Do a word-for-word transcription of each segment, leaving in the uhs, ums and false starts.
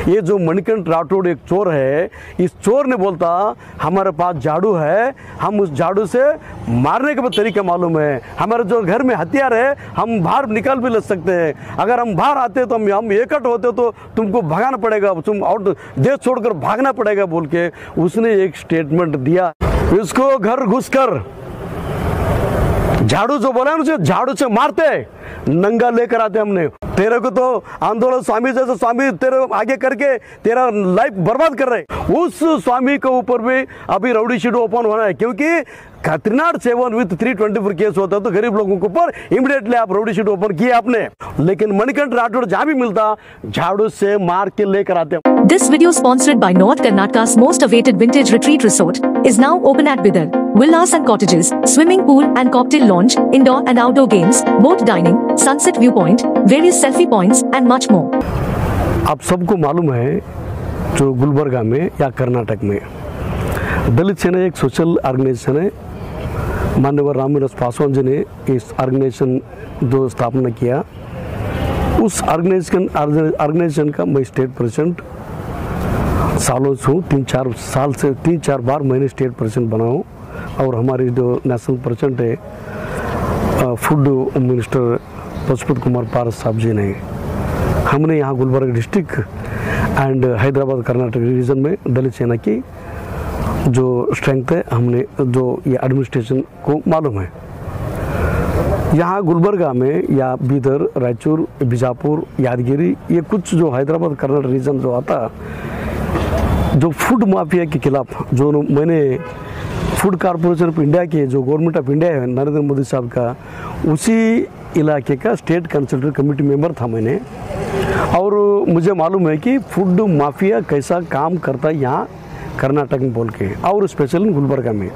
ये जो मणिकंठ राठौड़ एक चोर है, इस चोर ने बोलता हमारे पास झाड़ू है, हम उस झाड़ू से मारने का तरीका मालूम है, हमारे जो घर में हथियार है हम बाहर निकाल भी ले सकते हैं, अगर हम बाहर आते तो हम हम एकट होते तो तुमको भगाना पड़ेगा, तुम आउट देश छोड़कर भागना पड़ेगा बोल के उसने एक स्टेटमेंट दिया। इसको घर घुसकर झाड़ू जो बोला उसे झाड़ू से मारते, नंगा लेकर आते हमने। तेरे को तो आंदोलन स्वामी जैसे स्वामी तेरे आगे करके तेरा लाइफ बर्बाद कर रहे। उस स्वामी के ऊपर भी अभी राउडी शीट ओपन होना है, क्योंकि three nought seven with three twenty four case होता है तो गरीब लोगों के ऊपर इमीडिएटली आप राउडी शीट ओपन किए आपने। लेकिन मणिकंठ राठौड़ जहां भी मिलता झाड़ू से मार के लेकर आते। This video sponsored by North Karnataka's most awaited vintage retreat resort is now open at Bidar. Villas and cottages, swimming pool and cocktail lounge, indoor and outdoor games, boat dining, sunset viewpoint, various selfie points and much more. आप सबको मालूम है जो गुलबर्गा में या कर्नाटक में दलित सेना एक सोशल ऑर्गेनाइजेशन है, माननीय रामविलास पासवान जी ने इस ऑर्गेनाइजेशन जो स्थापना किया, उस ऑर्गेनाइजेशन ऑर्गेनाइजेशन का मैं स्टेट प्रेसिडेंट सालों से हूँ, तीन चार साल से तीन चार बार मैंने स्टेट प्रेसिडेंट बना हूँ। और हमारी जो नेशनल प्रेसिडेंट है फूड मिनिस्टर पशुपति कुमार पारस साहब जी ने, हमने यहाँ Gulbarga district and Hyderabad Karnataka region में दलित सेना की जो स्ट्रेंथ है, हमने जो ये एडमिनिस्ट्रेशन को मालूम है। यहाँ गुलबर्गा में या बीदर, रायचूर, बीजापुर, यादगिरी, ये कुछ जो हैदराबाद कर्नाटक रीजन जो आता, जो फूड माफिया के खिलाफ जो मैंने फूड कॉरपोरेशन ऑफ इंडिया के जो गवर्नमेंट ऑफ इंडिया है नरेंद्र मोदी साहब का, उसी इलाके का स्टेट कंसल्टेंट कमेटी मेंबर था मैंने। और मुझे मालूम है कि फूड माफिया कैसा काम करता है यहाँ कर्नाटक में बोल के, और स्पेशली गुलबर्गा में।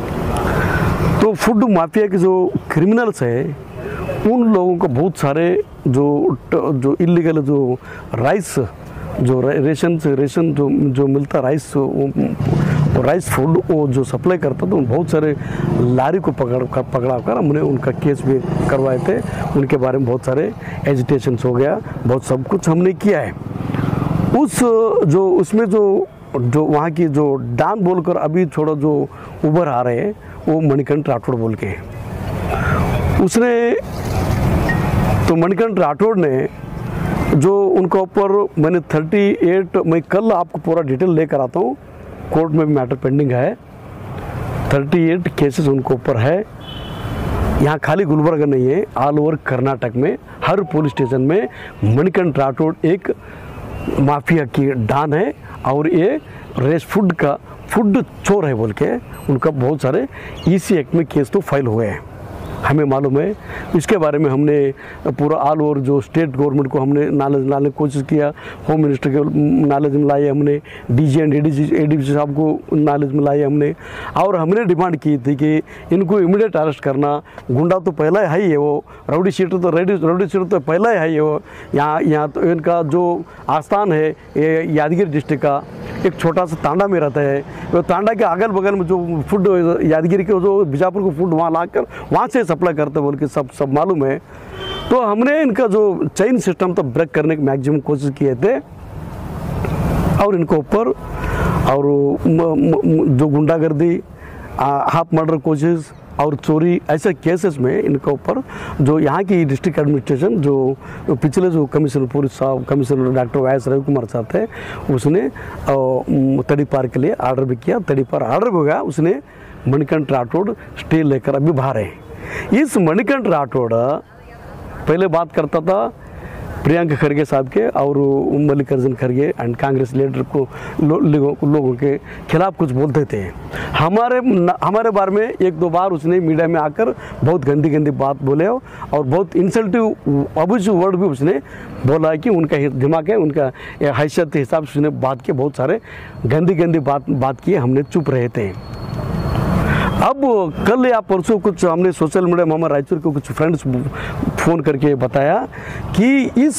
तो फूड माफिया के जो क्रिमिनल्स है उन लोगों को बहुत सारे जो जो इलीगल जो राइस जो रेशन से रेशन जो जो मिलता राइस वो राइस फूड वो जो सप्लाई करता तो बहुत सारे लारी को पकड़ कर पकड़ा कर हमने उनका केस भी करवाए थे। उनके बारे में बहुत सारे एजिटेशंस हो गया, बहुत सब कुछ हमने किया है। उस जो उसमें जो जो वहाँ की जो डान बोलकर अभी थोड़ा जो उभर आ रहे हैं वो मणिकंठ राठौड़ बोल के, उसने तो मणिकंठ राठौड़ ने जो उनका ऊपर मैंने अड़तीस मैं कल आपको पूरा डिटेल लेकर आता हूँ, कोर्ट में भी मैटर पेंडिंग है, अड़तीस केसेस उनके ऊपर है। यहाँ खाली गुलबर्गा नहीं है, ऑल ओवर कर्नाटक में हर पुलिस स्टेशन में मणिकंठ राठौड़ एक माफिया की डान है और ये रेस फूड का फूड चोर है बोल के उनका बहुत सारे ईसी एक्ट में केस तो फाइल हुए हैं, हमें मालूम है। इसके बारे में हमने पूरा ऑल ओवर जो स्टेट गवर्नमेंट को हमने नॉलेज लाने की कोशिश किया, होम मिनिस्टर के नॉलेज में लाए हमने, डीजी एंड एडीजी एडीजी साहब को नॉलेज में लाए हमने, और हमने डिमांड की थी कि इनको इमीडिएट अरेस्ट करना। गुंडा तो पहला है ही है, वो राउडी शीटर तो रेडी राउडी शीटर तो पहला है ही वो। यहाँ यहाँ तो इनका जो आस्थान है ये यादगिरी डिस्ट्रिक्ट का एक छोटा सा तांडा में रहता है, वो तांडा के अगल बगल में जो फूड यादगिरी के जो बीजापुर को फूड वहाँ लाकर वहाँ से सप्लाई करते बोल के सब सब मालूम है। तो हमने इनका जो चेन सिस्टम तो ब्रेक करने की मैक्सिमम कोशिश किए थे, और इनको ऊपर और जो गुंडागर्दी, हाफ मर्डर कोशिश और चोरी ऐसे केसेस में इनके ऊपर जो यहाँ की डिस्ट्रिक्ट एडमिनिस्ट्रेशन जो पिछले जो कमिश्नर पुलिस साहब commissioner doctor Y S Ravikumar साहब थे, उसने तड़ीपार के लिए ऑर्डर भी किया, तड़ीपार ऑर्डर भी हो गया, उसने मणिकंठ राठौड़ स्टे लेकर अभी बाहर है। इस मणिकंठ राठौड़ पहले बात करता था प्रियंका खड़गे साहब के और मल्लिकार्जुन खड़गे एंड कांग्रेस लीडर को लो, लोगों लोगों के खिलाफ कुछ बोलते थे। हमारे हमारे बारे में एक दो बार उसने मीडिया में आकर बहुत गंदी गंदी बात बोले और बहुत इंसल्टिव अब्यूजिव वर्ड भी उसने बोला है कि उनका दिमाग है, उनका हैसियत के हिसाब से उसने बात की, बहुत सारे गंदी गंदी बात बात किए, हमने चुप रहे थे। अब कल या परसों कुछ हमने सोशल मीडिया में हमारे रायचूर के कुछ फ्रेंड्स फ़ोन करके बताया कि इस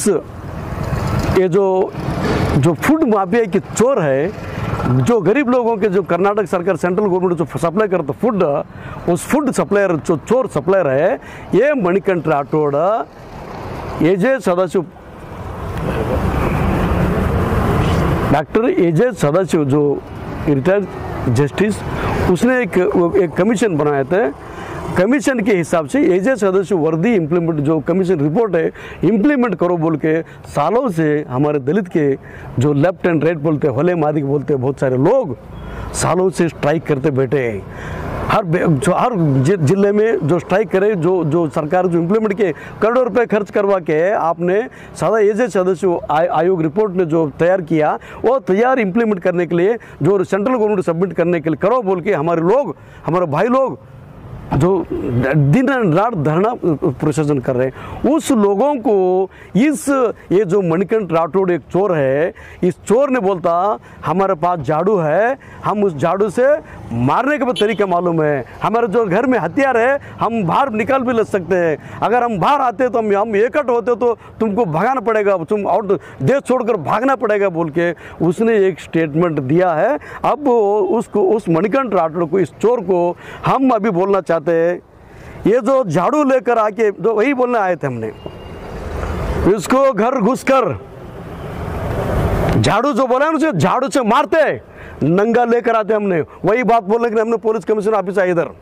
ये जो जो फूड माफिया की चोर है, जो गरीब लोगों के जो कर्नाटक सरकार सेंट्रल गवर्नमेंट जो सप्लाई करता फूड, उस फूड सप्लायर जो चोर सप्लायर है ये Manikanth Rathod A J Sadashiv doctor A J Sadashiv जो रिटायर्ड जस्टिस, उसने एक एक कमीशन बनाया था। कमीशन के हिसाब से एजे सदस्यु वर्दी इम्प्लीमेंट जो कमीशन रिपोर्ट है इम्प्लीमेंट करो बोल के सालों से हमारे दलित के जो लेफ्ट एंड राइट बोलते होले मादिक बोलते बहुत सारे लोग सालों से स्ट्राइक करते बैठे हैं। हर जो हर जिले में जो स्ट्राइक करे, जो जो सरकार जो इम्प्लीमेंट किए करोड़ों रुपए खर्च करवा के आपने सादा एजे सदस्य आयोग रिपोर्ट ने जो तैयार किया वो तैयार इम्प्लीमेंट करने के लिए जो सेंट्रल गवर्नमेंट सबमिट करने के लिए करो बोल के हमारे लोग हमारे भाई लोग जो दिन रात धरना प्रदर्शन कर रहे हैं, उस लोगों को इस ये जो मणिकंठ राठौड़ एक चोर है, इस चोर ने बोलता हमारे पास झाड़ू है, हम उस झाड़ू से मारने का तरीका मालूम है, हमारे जो घर में हथियार है हम बाहर निकाल भी ले सकते हैं, अगर हम बाहर आते तो हम हम एकट होते तो तुमको भगाना पड़ेगा, तुम आउट देश छोड़कर भागना पड़ेगा बोल के उसने एक स्टेटमेंट दिया है। अब उसको उस मणिकंठ राठौड़ को, इस चोर को हम अभी बोलना चाहते हैं, ये जो झाड़ू लेकर आके जो वही बोलने आए थे हमने, इसको घर घुसकर झाड़ू जो बोला उसे झाड़ू से मारते नंगा लेकर आते हमने, वही बात बोलने के लिए हमने पुलिस कमिश्नर ऑफिस आए इधर।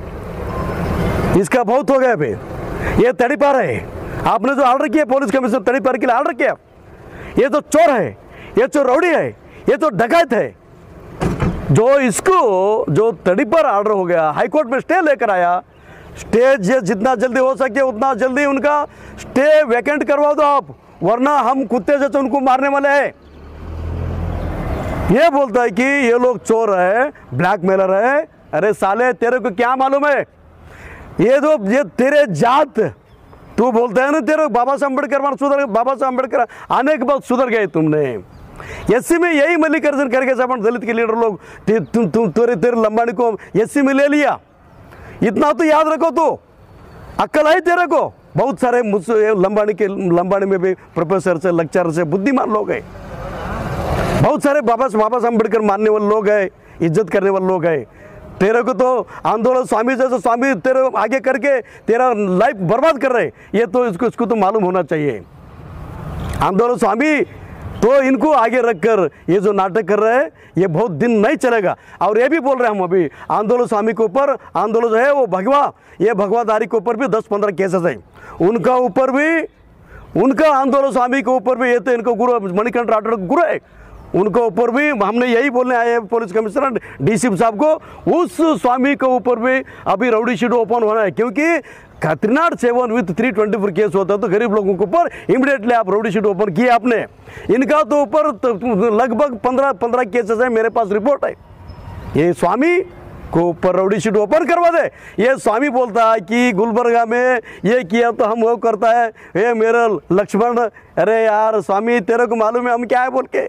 इसका बहुत हो गया भाई, ये तड़ीपार है, आपने जो ऑर्डर किया पुलिस कमिश्नर तड़ीपार के लिए ऑर्डर किया, ये तो चोर है, ये तो रौड़ी है, ये तो डकैत है। जो इसको जो तड़ीपार ऑर्डर हो गया हाईकोर्ट में स्टे लेकर आया, स्टे जितना जल्दी हो सके उतना जल्दी उनका स्टे वैकेंट करवा दो आप, वरना हम कुत्ते जैसे उनको मारने वाले हैं। ये बोलता है कि ये लोग चोर है, ब्लैकमेलर है। अरे साले तेरे को क्या मालूम है, ये जो ये तेरे जात तू बोलते हैं ना, तेरे बाबा साहब अम्बेडकर सुधर बाबा साहब अम्बेडकर आने के बाद सुधर गए तुमने। एससी में यही मल्लिकार्जुन खड़गे साहब दलित के लीडर लोग तुम तुम तेरे तेरे लंबानी को एससी में ले लिया, इतना तो याद रखो, तो अक्ल है तेरे को। बहुत सारे लंबानी के लंबानी में भी प्रोफेसर से लेक्चरर से बुद्धिमान लोग हैं, बहुत सारे बाबा बाबा साहब अम्बेडकर मानने वाले लोग हैं, इज्जत करने वाले लोग हैं। तेरे को तो आंदोलन स्वामी जैसे स्वामी तेरे आगे करके तेरा लाइफ बर्बाद कर रहे, ये तो इसको इसको तो मालूम होना चाहिए। आंदोलन स्वामी तो इनको आगे रखकर ये जो नाटक कर रहे हैं ये बहुत दिन नहीं चलेगा। और ये भी बोल रहे हैं हम अभी आंदोलन स्वामी के ऊपर, आंदोलन जो है वो भगवा, ये भगवाधारी के ऊपर भी दस पंद्रह केसेस है, उनका ऊपर भी, उनका आंदोलन स्वामी के ऊपर भी, ये तो इनको गुरु मणिकंठ राठौड़ गुरु है, उनके ऊपर भी हमने यही बोलने आए हैं पुलिस कमिश्नर डीसी साहब को, उस स्वामी के ऊपर भी अभी रउडी शीट ओपन होना है, क्योंकि three seven with three twenty four case होता है तो गरीब लोगों के ऊपर इमीडिएटली आप रउडी शीट ओपन किए आपने। इनका तो ऊपर तो लगभग पंद्रह पंद्रह केसेस है, मेरे पास रिपोर्ट है। ये स्वामी को ऊपर रउडी शीट ओपन करवा दे। ये स्वामी बोलता है कि गुलबर्गा में ये किया तो हम वो करता है, ये मेरा लक्ष्मण। अरे यार स्वामी तेरे को मालूम है हम क्या है बोल के,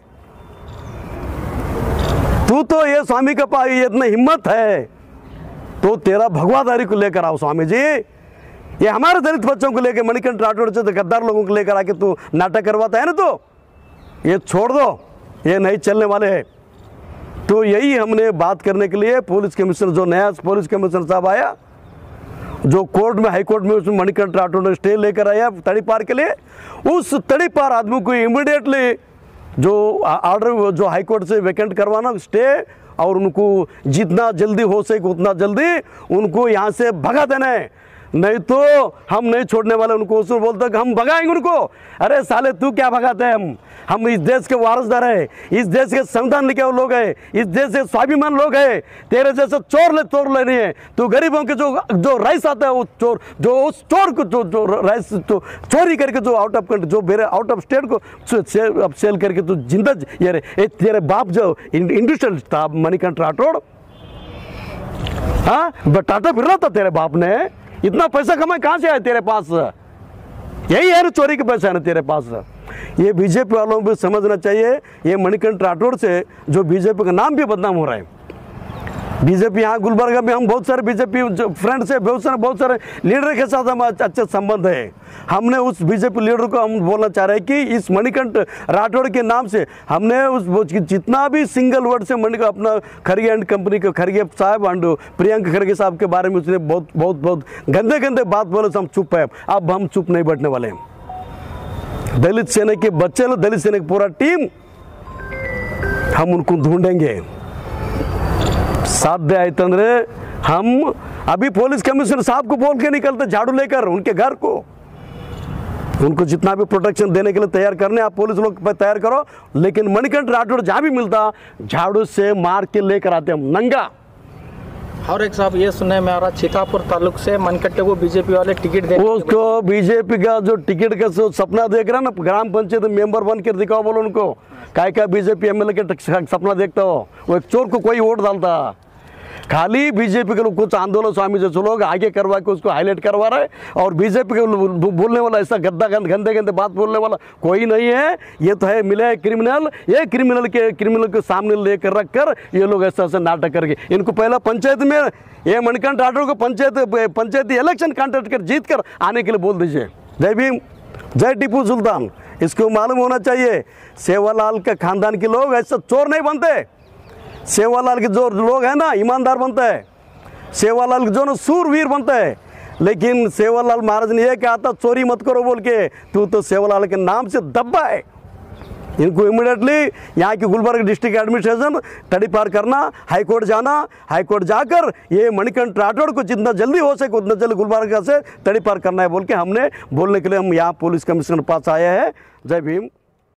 तू तो ये स्वामी का पास ये इतना हिम्मत है तो तेरा भगवाधारी को लेकर आओ स्वामी जी, ये हमारे दलित बच्चों को लेकर मणिकंठ राठौड़ से गद्दार लोगों को लेकर आके तू नाटक करवाता है ना, तो ये छोड़ दो, ये नहीं चलने वाले हैं। तो यही हमने बात करने के लिए पुलिस कमिश्नर जो नया पुलिस कमिश्नर साहब आया, जो कोर्ट में हाई कोर्ट में उसमें मणिकंठ राठौड़ ने स्टे लेकर आया तड़ीपार के लिए, उस तड़ीपार आदमी को इमीडिएटली जो ऑर्डर जो हाई कोर्ट से वैकेंट करवाना स्टे, और उनको जितना जल्दी हो सके उतना जल्दी उनको यहाँ से भगा देना है, नहीं तो हम नहीं छोड़ने वाले उनको। उसमें बोलते कि हम भगाएंगे उनको। अरे साले तू क्या भगाते हैं, हम हम इस देश के वारसदार है, इस देश के संविधान लिखे हुए लोग हैं, इस देश के स्वाभिमान लोग हैं। तेरे जैसे चोर ले चोर ले नहीं है, तो गरीबों के जो जो राइस आता है वो चोर, जो उस चोर को जो जो राइस तो चोरी करके जो आउट ऑफ कंट्री जो मेरे आउट ऑफ स्टेट को सेल, सेल करके तो जिंदा ये तेरे बाप जो इंडस्ट्रियल था मणिकंठ राठौड़, हाँ टाटा फिर रहा था तेरे बाप ने, इतना पैसा कमाए कहाँ से आया तेरे पास, यही है ना चोरी के पैसा है ना तेरे पास। ये बीजेपी वालों को भी समझना चाहिए, ये मणिकंठ राठौड़ से जो बीजेपी का नाम भी बदनाम हो रहा है। बीजेपी यहाँ गुलबर्गा में हम बहुत सारे बीजेपी फ्रेंड से बहुत सारे बहुत सारे लीडर के साथ हम अच्छे संबंध है। हमने उस बीजेपी लीडर को हम बोलना चाह रहे हैं कि इस मणिकंठ राठौड़ के नाम से हमने उस जितना भी सिंगल वर्ड से मणिक अपना खड़गे एंड कंपनी के खड़गे साहब एंड प्रियंका खड़गे साहब के बारे में उसने बहुत बहुत बहुत गंदे गंदे बात बोले तो हम चुप है। अब हम चुप नहीं बैठने वाले हैं। दलित सेना के बच्चे लोग, दलित सेना की पूरा टीम हम उनको ढूंढेंगे साध्य आए तंद्रे हम अभी पुलिस कमिश्नर साहब को बोल के निकलते झाड़ू लेकर उनके घर को, उनको जितना भी प्रोटेक्शन देने के लिए तैयार करने आप पुलिस लोग तैयार करो, लेकिन मणिकंठ राठौड़ जहाँ भी मिलता झाड़ू से मार के लेकर आते हम नंगा। और एक साहब ये सुनने में आ रहा चितापुर तालुक से मनकट्टे को बीजेपी वाले टिकट दे, उसको बीजेपी का जो टिकट का सपना देख रहा ना, ग्राम पंचायत मेंबर बन कर दिखाओ, बोलो उनको काय का बीजेपी एमएलए के सपना देखता हो। वो एक चोर को कोई वोट डालता, खाली बीजेपी के लोग कुछ आंदोलन स्वामी जैसे लोग आगे करवा के उसको हाईलाइट करवा रहे, और बीजेपी के बोलने वाला ऐसा गद्दा गंदे गंदे बात बोलने वाला कोई नहीं है। ये तो है मिले क्रिमिनल, ये क्रिमिनल के क्रिमिनल के सामने लेकर रख कर ये लोग ऐसा ऐसा नाटक करके इनको पहला पंचायत में ये मणिकंठ राठौड़ को पंचायत पंचायती इलेक्शन कॉन्टेस्ट कर जीत कर आने के लिए बोल दीजिए। जय भीम, जय टीपू सुल्तान। इसको मालूम होना चाहिए सेवालाल के खानदान के लोग ऐसा चोर नहीं बनते। सेवालाल के जो लोग हैं ना ईमानदार बनते हैं, सेवालाल के जो ना सूरवीर बनते हैं। लेकिन सेवालाल महाराज ने यह कहा था चोरी मत करो बोल के, तू तो सेवालाल के नाम से दब्बा है। इनको इमीडिएटली यहाँ की गुलबर्ग डिस्ट्रिक्ट एडमिनिस्ट्रेशन तड़ी पार करना, हाई कोर्ट जाना, हाई कोर्ट जाकर ये मणिकंठ राठौड़ को जितना जल्दी हो सके उतना जल्दी गुलबर्ग से तड़ी पार करना है बोल के हमने बोलने के लिए हम यहाँ पुलिस कमिश्नर पास आए हैं। जय भीम।